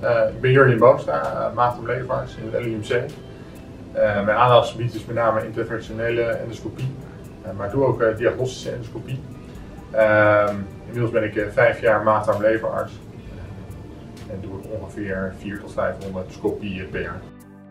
Ik ben Jurjen Boomstra, maag-darm-leverarts in het LUMC. Mijn aandachtsgebied is met name interventionele endoscopie, maar ik doe ook diagnostische endoscopie. Inmiddels ben ik 5 jaar maag-darm-leverarts en doe ik ongeveer 400 tot 500 scopieën per jaar.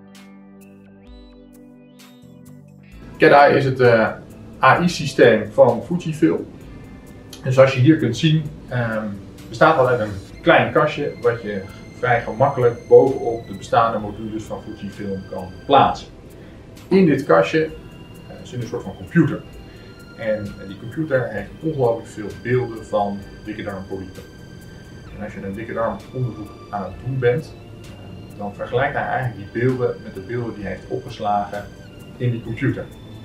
CAD-EYE is het AI-systeem van Fujifilm. En zoals je hier kunt zien, bestaat dat uit een klein kastje wat je vrij gemakkelijk bovenop de bestaande modules van Fujifilm kan plaatsen. In dit kastje zit een soort van computer. En die computer heeft ongelooflijk veel beelden van dikke darmpolypen. En als je een dikke darmonderzoek aan het doen bent, dan vergelijkt hij eigenlijk die beelden met de beelden die hij heeft opgeslagen in die computer.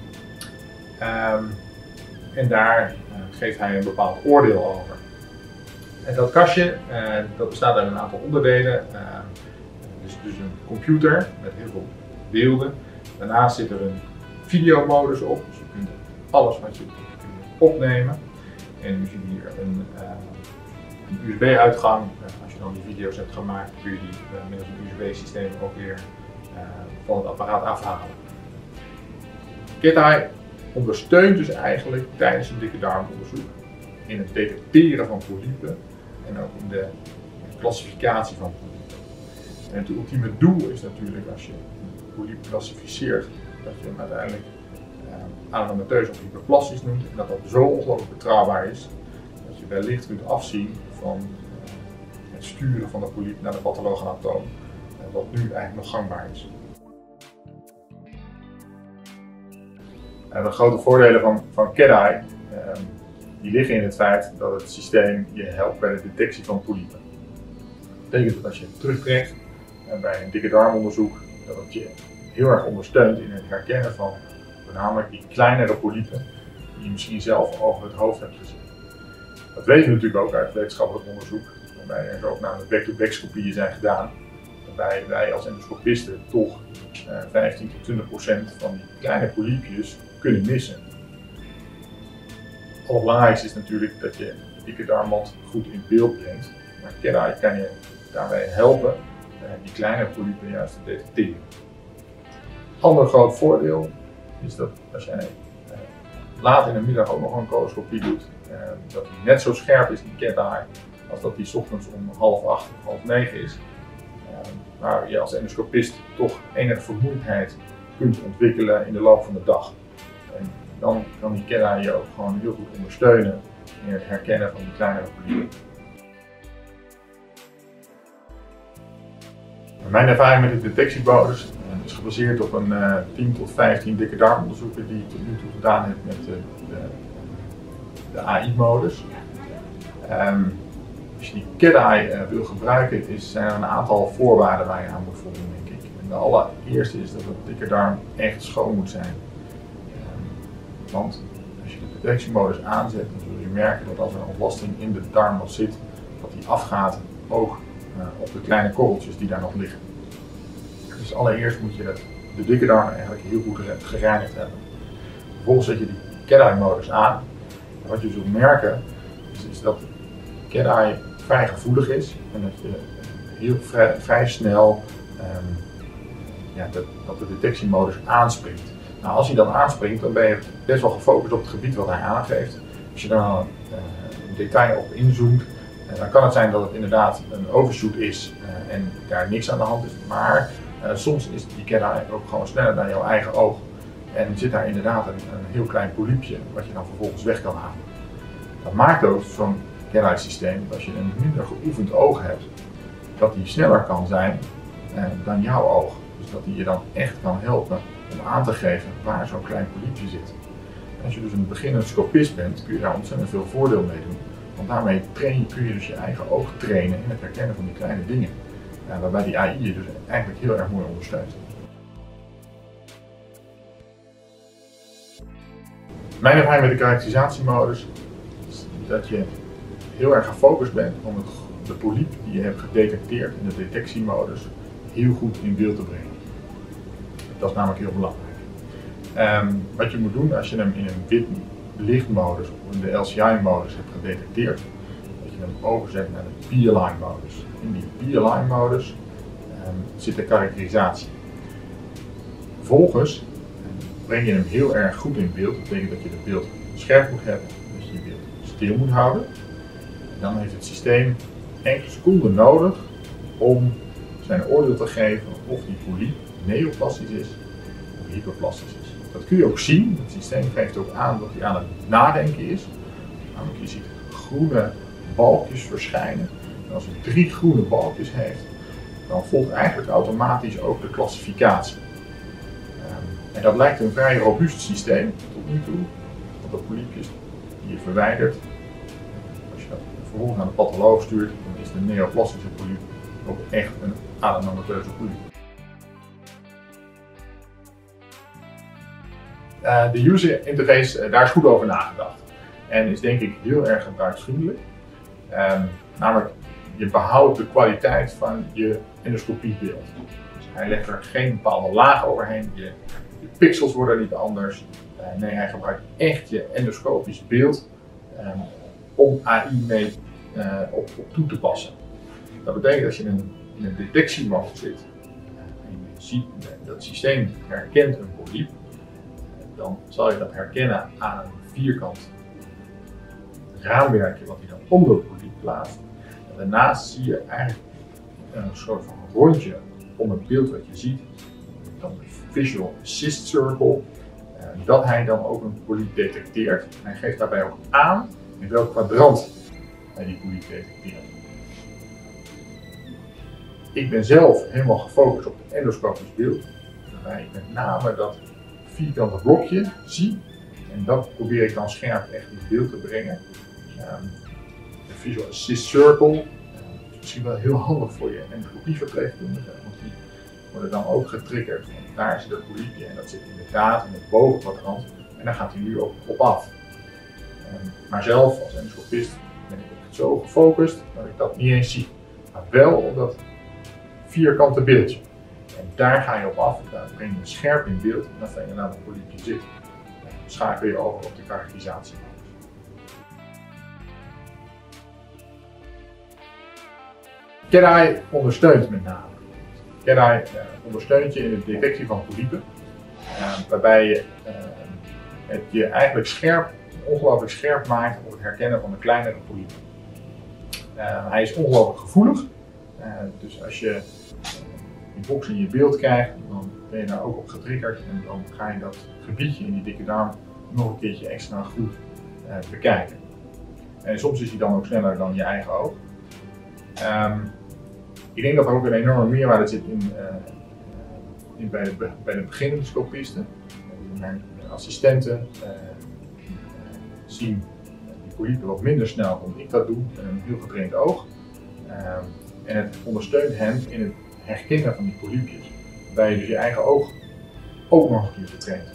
En daar geeft hij een bepaald oordeel over. En dat kastje dat bestaat uit een aantal onderdelen. Dus een computer met heel veel beelden. Daarnaast zit er een videomodus op, dus je kunt alles wat je kunt opnemen. En je ziet hier een USB-uitgang. Als je dan die video's hebt gemaakt, kun je die middels een USB-systeem ook weer van het apparaat afhalen. CAD-EYE ondersteunt dus eigenlijk tijdens een dikke darmonderzoek in het detecteren van polypen en ook in de klassificatie van polypen. En het ultieme doel is natuurlijk, als je een polyp klassificeert, dat je hem uiteindelijk adenomateus of hyperplastisch noemt en dat dat zo ongelooflijk betrouwbaar is dat je wellicht kunt afzien van het sturen van de polyp naar de patholoog-anatoom, wat nu eigenlijk nog gangbaar is. De grote voordelen van CAD-EYE die liggen in het feit dat het systeem je helpt bij de detectie van polypen. Dat betekent dat als je terugtrekt bij een dikke darmonderzoek, dat het je heel erg ondersteunt in het herkennen van voornamelijk die kleinere polypen die je misschien zelf over het hoofd hebt gezien. Dat weten we natuurlijk ook uit wetenschappelijk onderzoek, waarbij er zogenaamde back-to-back scopieën zijn gedaan, waarbij wij als endoscopisten toch 15 tot 20% van die kleine polypjes kunnen missen. Het allerbelangrijkste is natuurlijk dat je dikke darmwand goed in beeld brengt, maar CAD-EYE kan je daarbij helpen die kleine polypen juist te detecteren. Ander groot voordeel is dat als jij laat in de middag ook nog een coloscopie doet, dat die net zo scherp is, die CAD-EYE, als dat die 's ochtends om 7:30 of 8:30 is. Waar je als endoscopist toch enige vermoeidheid kunt ontwikkelen in de loop van de dag. En dan kan die CAD-EYE je ook gewoon heel goed ondersteunen in het herkennen van die kleinere polypen. Mijn ervaring met de detectiemodus is gebaseerd op een 10 tot 15 dikke darmonderzoeken die ik tot nu toe gedaan heb met de AI-modus. Als je die CAD-EYE wil gebruiken, zijn er een aantal voorwaarden waar je aan moet voldoen, denk ik. En de allereerste is dat de dikke darm echt schoon moet zijn. Want als je de detectiemodus aanzet, dan zul je merken dat als er een ontlasting in de darm nog zit, dat die afgaat ook op de kleine korreltjes die daar nog liggen. Dus allereerst moet je de dikke darm eigenlijk heel goed gereinigd hebben. Vervolgens zet je die CAD-EYE-modus aan. En wat je zult merken is dat CAD-EYE vrij gevoelig is en dat je heel vrij snel dat de detectiemodus aanspringt. Nou, als hij dan aanspringt, dan ben je best wel gefocust op het gebied wat hij aangeeft. Als je daar in detail op inzoomt, dan kan het zijn dat het inderdaad een overshoot is en daar niks aan de hand is. Maar soms is die CAD-EYE ook gewoon sneller dan jouw eigen oog. En zit daar inderdaad een heel klein polypje wat je dan vervolgens weg kan halen. Dat maakt ook zo'n CAD-EYE systeem, dat als je een minder geoefend oog hebt, dat die sneller kan zijn dan jouw oog. Dus dat die je dan echt kan helpen om aan te geven waar zo'n klein polypje zit. En als je dus een beginnend scopist bent, kun je daar ontzettend veel voordeel mee doen. Want daarmee kun je dus je eigen oog trainen in het herkennen van die kleine dingen. Waarbij die AI je dus eigenlijk heel erg mooi ondersteunt. Mijn ervaring met de karakterisatiemodus is dat je heel erg gefocust bent om de polyp die je hebt gedetecteerd in de detectiemodus heel goed in beeld te brengen. Dat is namelijk heel belangrijk. Wat je moet doen als je hem in een wit lichtmodus of in de LCI-modus hebt gedetecteerd, dat je hem overzet naar de P-align modus. In die P-align modus zit de karakterisatie. Vervolgens breng je hem heel erg goed in beeld. Dat betekent dat je het beeld scherp moet hebben, dat je je beeld stil moet houden. En dan heeft het systeem enkele seconden nodig om zijn oordeel te geven of die polyp neoplastisch is of hyperplastisch is. Dat kun je ook zien. Het systeem geeft ook aan dat hij aan het nadenken is. Namelijk je ziet groene balkjes verschijnen. En als hij 3 groene balkjes heeft, dan volgt eigenlijk automatisch ook de klassificatie. En dat lijkt een vrij robuust systeem tot nu toe, want de polypjes die je verwijdert, als je dat vervolgens naar de patholoog stuurt, dan is de neoplastische polyp ook echt een adenomateuze polyp. De user interface, daar is goed over nagedacht en is denk ik heel erg gebruiksvriendelijk. Namelijk, je behoudt de kwaliteit van je endoscopiebeeld. Dus hij legt er geen bepaalde laag overheen. Je pixels worden niet anders. Nee, hij gebruikt echt je endoscopisch beeld om AI mee op toe te passen. Dat betekent dat je in een detectiemodus zit en je ziet dat het systeem herkent een polyp, dan zal je dat herkennen aan een vierkant raamwerkje wat hij dan om de polyp plaatst. En daarnaast zie je eigenlijk een soort van rondje om het beeld wat je ziet, dan de Visual Assist Circle, dat hij dan ook een polyp detecteert. Hij geeft daarbij ook aan in welk kwadrant hij die polyp detecteert. Ik ben zelf helemaal gefocust op het endoscopisch beeld, waarbij ik met name dat vierkante blokje zie en dat probeer ik dan scherp echt in beeld te brengen. De Visual Assist Circle is misschien wel heel handig voor je endoscopieverpleegkundigen, want die worden dan ook getriggerd van daar zit het polypje en dat zit inderdaad in het bovenkwadrant en daar gaat hij nu ook op af. Maar zelf als endoscopist ben ik zo gefocust dat ik dat niet eens zie, maar wel op dat vierkante beeldje. En daar ga je op af, daar breng je scherp in beeld en dan sta je inderdaad een polypje zit. Dan schakel je over op de karakterisatie. CAD-AI ondersteunt met name. CAD-AI ondersteunt je in de detectie van polypen, waarbij je het je eigenlijk ongelooflijk scherp maakt op het herkennen van de kleinere polypen. Hij is ongelooflijk gevoelig, dus als je die box in je beeld krijgt, dan ben je daar ook op getriggerd en dan ga je dat gebiedje in die dikke darm nog een keertje extra goed bekijken. En soms is hij dan ook sneller dan je eigen oog. Ik denk dat er ook een enorme meerwaarde zit bij de beginnende scopisten. Mijn assistenten zien die polypen wat minder snel dan ik dat doe met een heel getraind oog. En het ondersteunt hen in het herkennen van die polypjes, waarbij je dus je eigen oog ook nog een keer vertraint.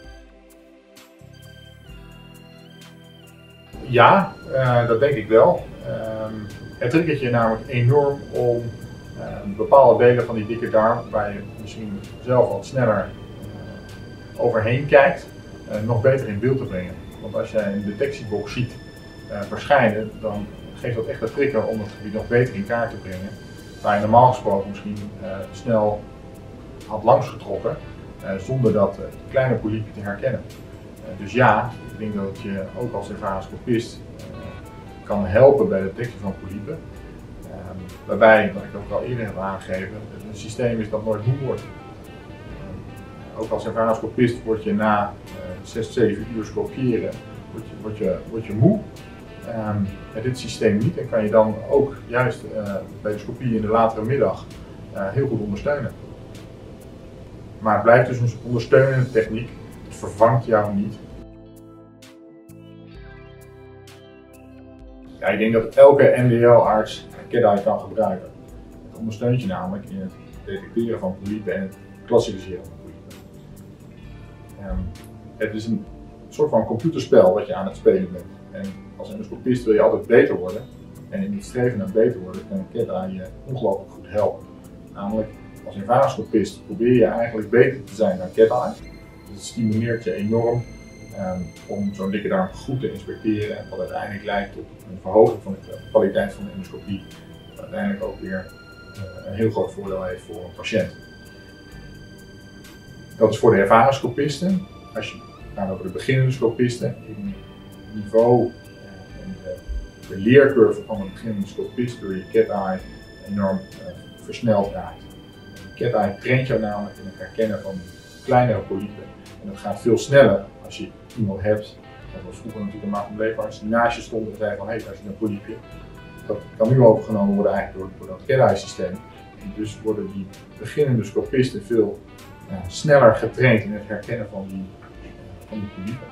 Ja, dat denk ik wel. Het triggert je namelijk enorm om bepaalde delen van die dikke darm, waar je misschien zelf wat sneller overheen kijkt, nog beter in beeld te brengen. Want als jij een detectiebox ziet verschijnen, dan geeft dat echt een trigger om het gebied nog beter in kaart te brengen. Waar je normaal gesproken misschien snel had langsgetrokken, zonder dat kleine polypen te herkennen. Dus ja, ik denk dat je ook als ervaren scopist kan helpen bij de detectie van polypen. Waarbij, wat ik ook al eerder heb aangegeven, het systeem is dat nooit moe wordt. Ook als ervaren scopist word je na 6, 7 uur scopiëren word je moe. Met dit systeem niet en kan je dan ook juist bij de scopie in de latere middag heel goed ondersteunen. Maar het blijft dus een ondersteunende techniek, het vervangt jou niet. Ja, ik denk dat elke MDL-arts CAD-AI kan gebruiken. Het ondersteunt je namelijk in het detecteren van polypen en het klassificeren van polypen. Het is een soort van computerspel wat je aan het spelen bent. En als endoscopist wil je altijd beter worden. En in het streven naar beter worden kan CAD-AI je ongelooflijk goed helpen. Namelijk, als ervaren scopist probeer je eigenlijk beter te zijn dan CAD-AI. Dus het stimuleert je enorm om zo'n dikke darm goed te inspecteren, wat uiteindelijk leidt tot een verhoging van de kwaliteit van de endoscopie, wat uiteindelijk ook weer een heel groot voordeel heeft voor een patiënt. Dat is voor de ervaren scopisten. Als je gaat over de beginnende scopisten, in het niveau en de leercurve van een beginnende scopist door je cat-eye enorm versneld raakt. Cat-eye traint jou namelijk in het herkennen van kleinere polypen. En dat gaat veel sneller als je iemand hebt, dat was vroeger natuurlijk een maag-en-bleefarts, die naast je stond en zei van hé, daar zit een polypje. Dat kan nu overgenomen worden eigenlijk door dat cat-eye systeem. En dus worden die beginnende scopisten veel sneller getraind in het herkennen van die polypen.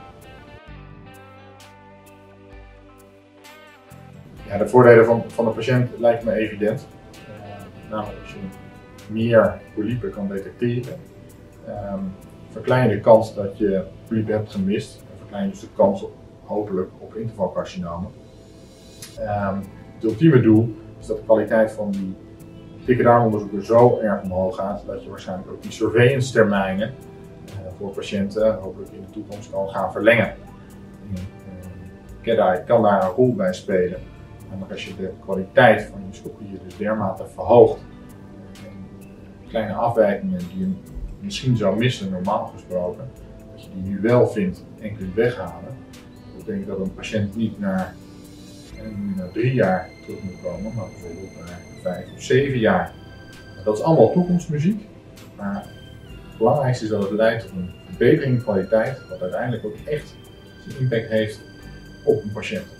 Ja, de voordelen van de patiënt lijken me evident. Namelijk als je meer polypen kan detecteren, verklein je de kans dat je polypen hebt gemist en verklein je dus de kans hopelijk op intervalcarcinomen. Het ultieme doel is dat de kwaliteit van die dikke darmonderzoeken zo erg omhoog gaat dat je waarschijnlijk ook die surveillance termijnen voor patiënten hopelijk in de toekomst kan gaan verlengen. Cat-eye kan daar een rol bij spelen. Namelijk als je de kwaliteit van je scopieën dus dermate verhoogt en kleine afwijkingen die je misschien zou missen normaal gesproken, dat je die nu wel vindt en kunt weghalen. Dat betekent dat een patiënt niet naar 3 jaar terug moet komen, maar bijvoorbeeld naar 5 of 7 jaar. Dat is allemaal toekomstmuziek, maar het belangrijkste is dat het leidt tot een verbetering in kwaliteit, wat uiteindelijk ook echt zijn impact heeft op een patiënt.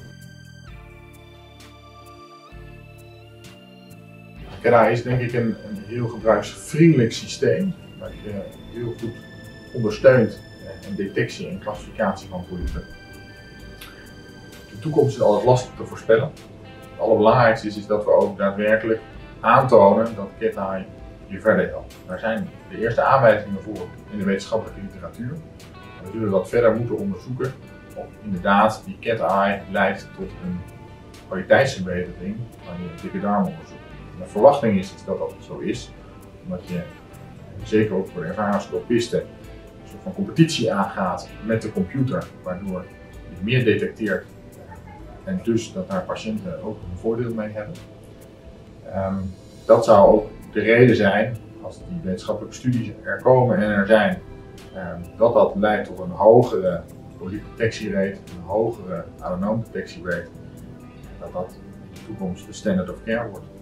Cat-eye is denk ik een heel gebruiksvriendelijk systeem, dat je heel goed ondersteunt in detectie en klassificatie van polypen. De toekomst is altijd lastig te voorspellen. Het allerbelangrijkste is dat we ook daadwerkelijk aantonen dat cat-eye je verder helpt. Daar zijn de eerste aanwijzingen voor in de wetenschappelijke literatuur. En we zullen dat verder moeten onderzoeken of inderdaad die cat-eye leidt tot een kwaliteitsverbetering van je dikke darmonderzoek. De verwachting is dat dat zo is, omdat je zeker ook voor de ervaren scopisten een soort van competitie aangaat met de computer, waardoor je meer detecteert en dus dat daar patiënten ook een voordeel mee hebben. Dat zou ook de reden zijn, als die wetenschappelijke studies er komen en er zijn, dat leidt tot een hogere polypdetectierate, een hogere adenoomdetectierate, dat in de toekomst de standard of care wordt.